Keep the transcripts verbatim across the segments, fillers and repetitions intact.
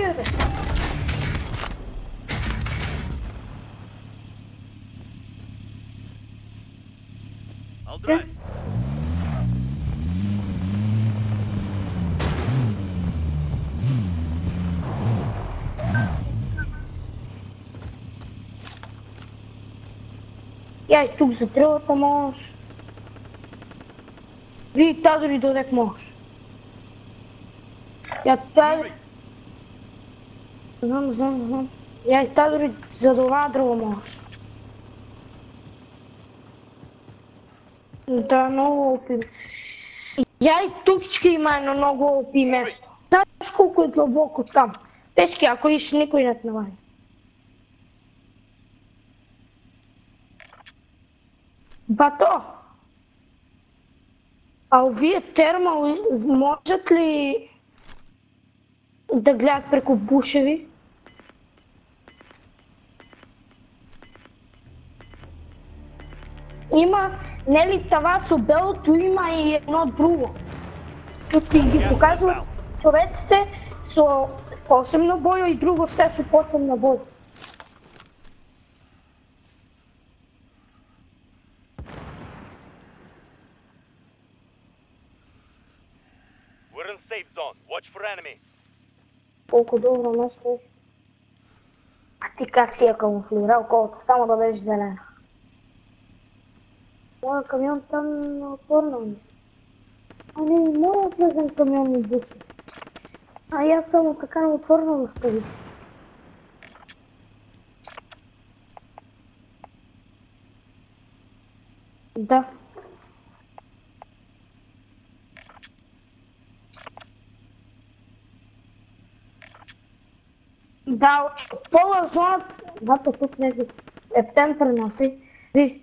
Айде бе! I'll drive. Я и тук за трилата можеш. Вие та дори додек можеш. Я та... Знам, знам, знам. Я и та дори за това дръва можеш. Да, много опи. Я и тукичка има едно много опи место. Знаеш колко е дълбоко там. Пешки, ако иш никой не те навади. Бато! А вие термал можат ли да гледат преко бушеви? Има, не ли това с обелото, има и едно друго. Ти ги показват човеците с осем набоя и друго все с осем набоя. Колко добро место е. А ти как си я камуфлирал колата, само да беше зелена? Моя камион там е отворено мисля. А не, моя влезен камион ми буша. А и аз само така на отворено оставих. Да. Да, от пола зона... Бата, тук не ви. Ептен преноси. Ви.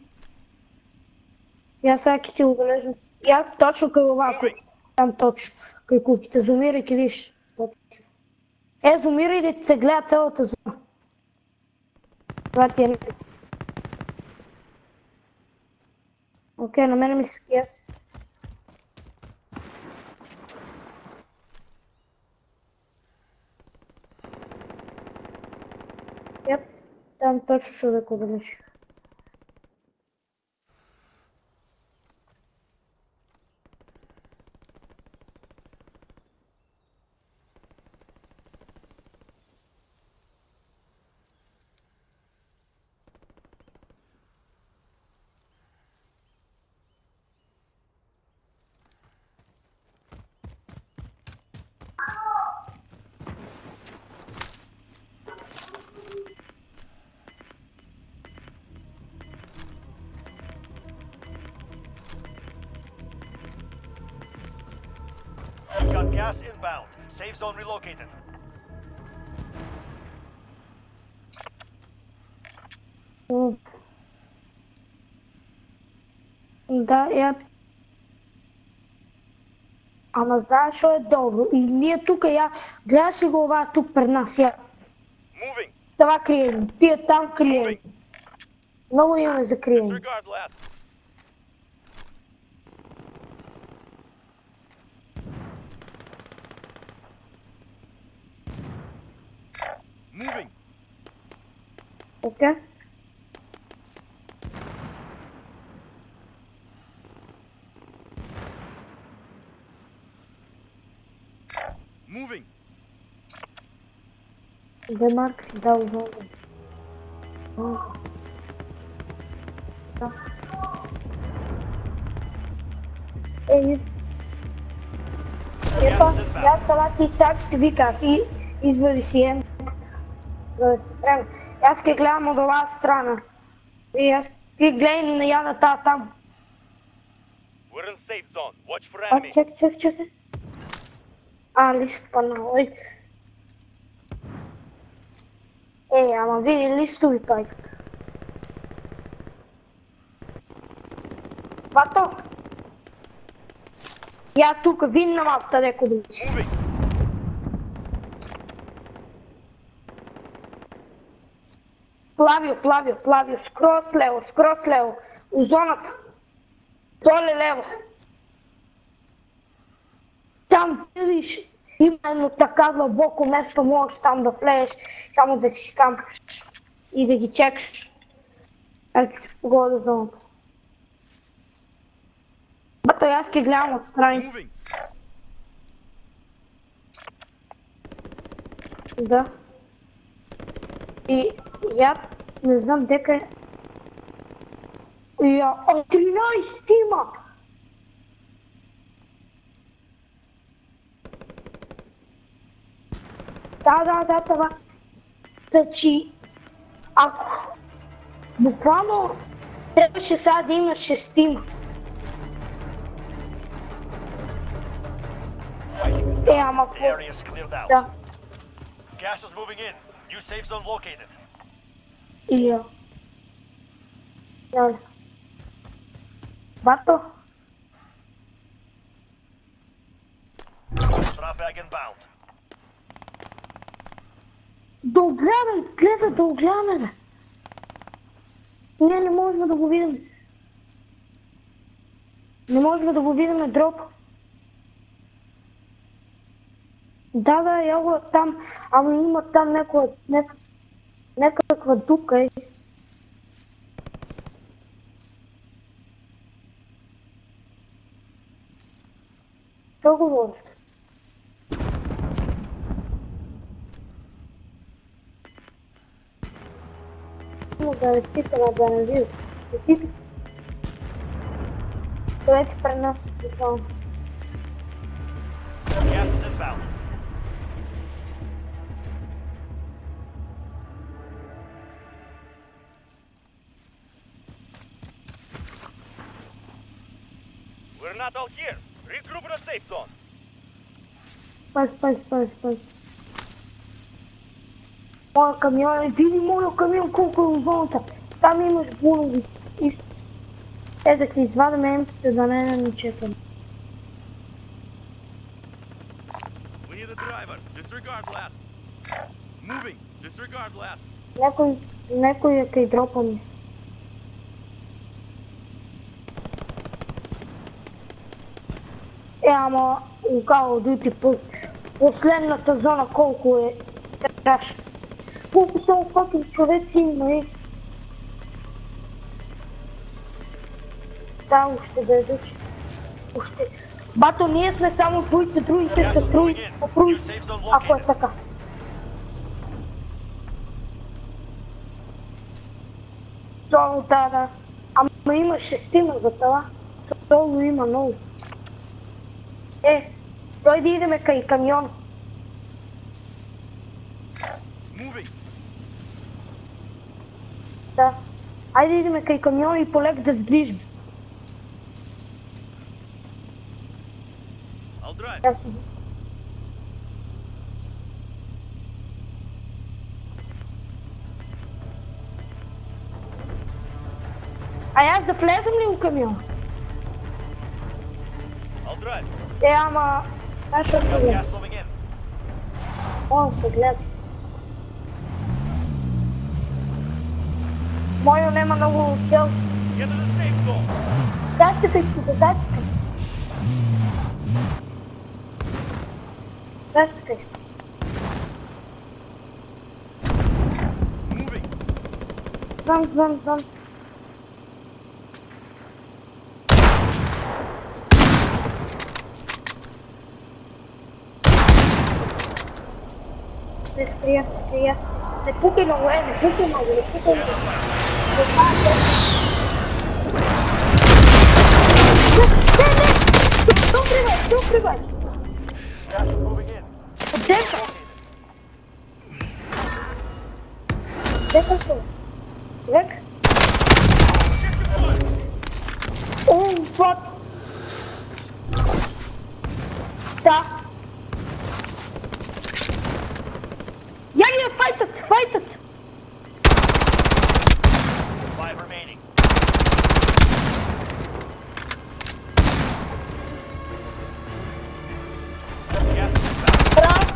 Я сега ки ти го бележа. Я точно къй ова куки. Там точно. Къй куките. Зумирайки, виж. Точно. Е, зумирай да се гледа цялата зона. Това ти е... Окей, на мене ми се скияш. Yep, там точно ще да го бележих. Got gas inbound. Safe zone relocated. Да, я... Ама знаеш що е добро? И ние тук, я... Гледаш ли го това тук пред нас, я? Това крием, тия там крием. Много имаме за крием. Moving. Окей. Moving. Де Марк дал зону. Да. Е, из... Епа, я това ти сега ще виках и извади си ем. За да се трябва. Аз ке гледам от това страна. И аз ти гледай на ядата там. А, чек, чек, чек. А, лист панал, ой. Ей, ама види листови пайката. Бато! Я тука, вин на мапата, деко бичи. Плавио, плавио, плавио, скрос лево, скрос лево, у зоната. Доле лево. Там, виж, Именно така дълбоко место можеш там да влезеш, само да си кампиш и да ги чекаш. Ето ти погода зоната. Бато аз ки гледам отстрани. Да. И я не знам дека е... Я... О, тринайсет-тима! Да, да, да, това. Значи, ако буквално трябваше сега да има шестима. Е, ама The area is cleared out. да. Gas is moving in. New safe zone located. Iya. Yan. Bato. Drop bag inbound. Да огледам, гледа, да огледаме, бе. Не, не можем да го видим. Не можем да го видим дроп. Да, да, яго е там, ама има там някаква, някаква, някаква дупка, е. Що говориш? Му да не питаме, да не видим. Не питаме. Това ти пренася специално. Gas is inbound. We're not all here. Regroup in a safe zone. Пази, пази, пази, пази. Моя камион, види моя камион колко е в зоната. Там имаш бунови. И... Е да си извадим емпите, да не не чекам. We need the driver. Disregard blast. Moving. Disregard blast. Някой, някой е кай дропа мисля. Е, ама, Call of Duty по последната зона колко е траш. Колко са факин човеци има, е. Да, още да е души. Още. Бато, ние сме само двойца, другите са трои, попруи, ако е така. Соло, да, да. Ама има шестима за това. Соло има много. Е, той да идеме кай камион. Да. Айде идеме кай камион и полек да сдвижим. Ясно. А аз да влезем ли у камион? Е, ама... Аз ще гледам. О, се гледа. Моя нема много цел. Зачекай си, да зачекай. Зачекай си. Знам, знам, знам. Не скрия се, скрия се. Не пукай много, е, не пукай много, не пукай много. Не, не, не! Добре, бе, добре, бе! Дека! Дека се. Век? О, вот! Да! Я файтът, файтът! Five remaining. Gas is inbound. Браво!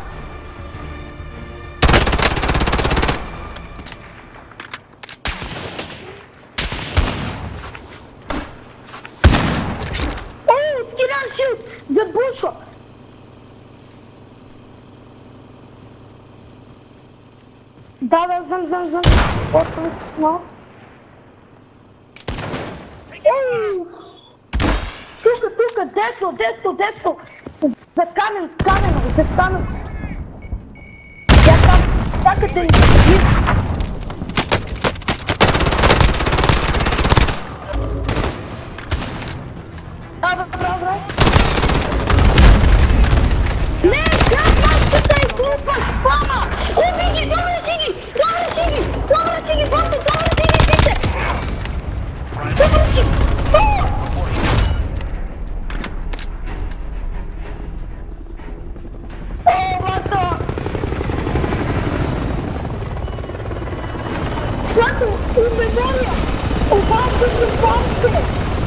О, скинан шут! За бушо! Да, да, знам, знам, знам. Отвъд смот. Тука, тука, десно, десно, десно. За камен, камен, за камен. Я там, чакате ми. Браво, браво, браво. Не, чакай, и глупа спама! Уби ги, добре си ги! Добре си ги! Добре си ги, бото, добре си ги, пите! Добре си! О! О, бато! Бато, умемория! Обамте се, бамте!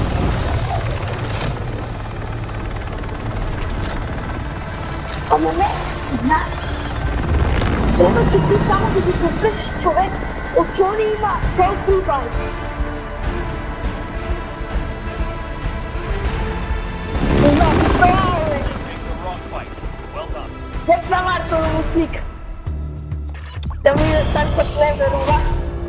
Ама не, знаеш, трябваше ти само да ги съвършиш човек, от чого ли има self-revive. Но, това е! Чекна Марко да му слика. Да ми да так път не верува.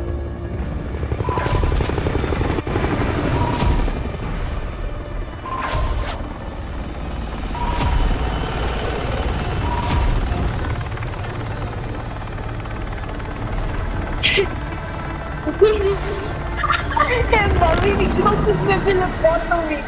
Е, мами ми, колко сме били готови!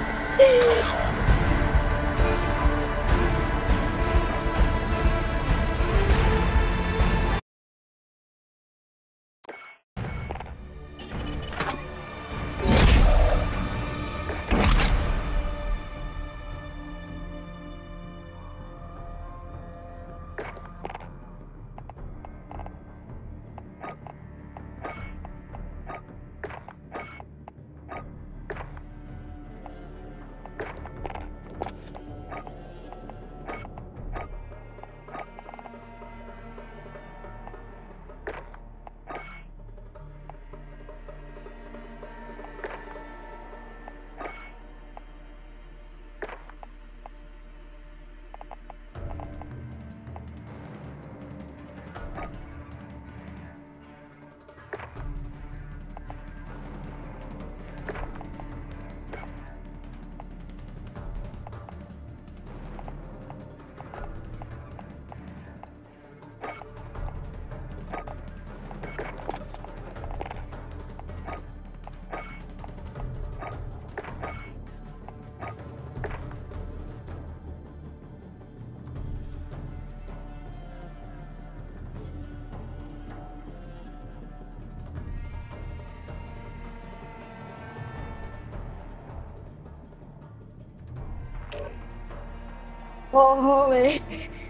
Ого, бе!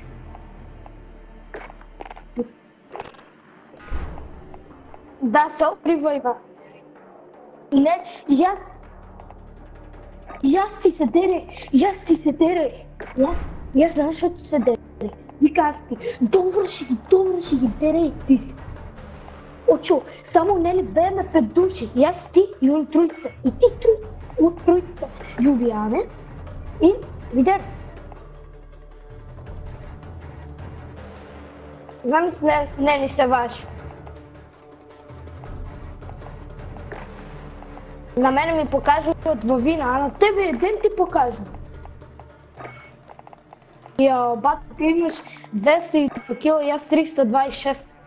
Да, self-revive аз. Не, и аз... И аз ти се дере, и аз ти се дере. И аз знам, защо ти се дере. И как ти? Добре ще ги, добре ще ги дере ти си. Очо, само не ли беме пет души. И аз ти и он троицата. И ти от троицата ги убиваме. И видер. Знам си, не, не ни се важи. На мене ми покажат във вина, а на тебе един ти покажа. Я, бат, ти имаш двеста и два кила и аз триста двадесет и шест.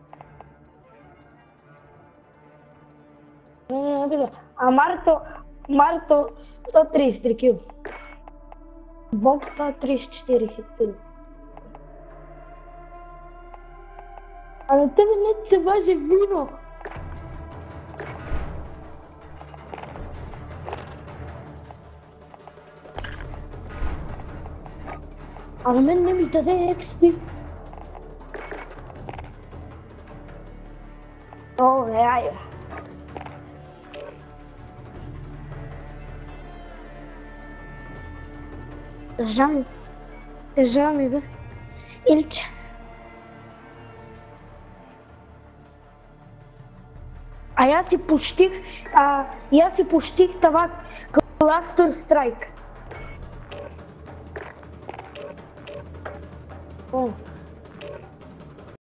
А Марто, Марто сто тридесет и три кила. Бог сто тридесет и четири кила. А на тебе не ти се важи вино. А на мен не ми даде екс пи. О, бе, айде. Държа ми. Държа ми, бе. Илче. А я си пущих, а я си пущих това Cluster Strike. О.